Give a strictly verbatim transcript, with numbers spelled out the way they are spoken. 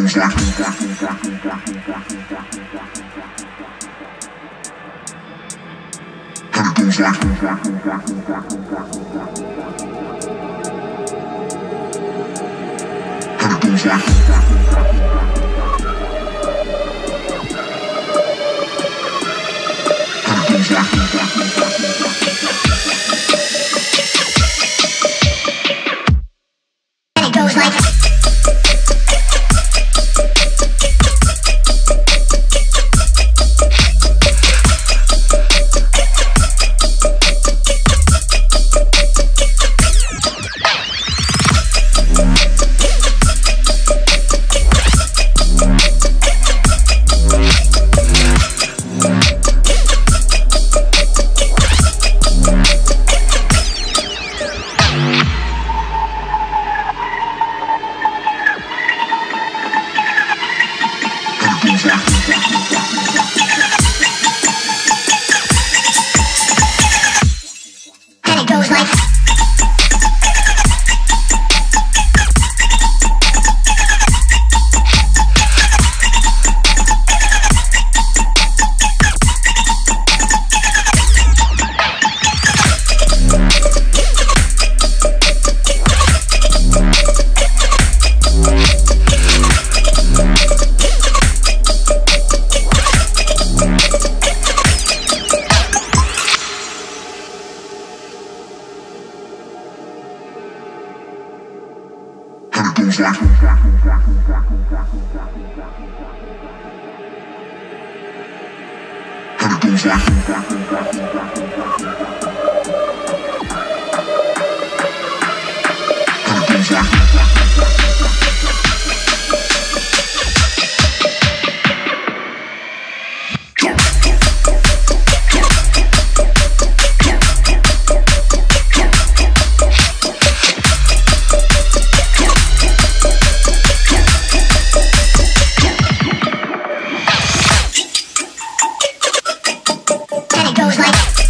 goes like and it goes like and it goes like and it goes like and it goes like goes like and it goes like and it goes like goes like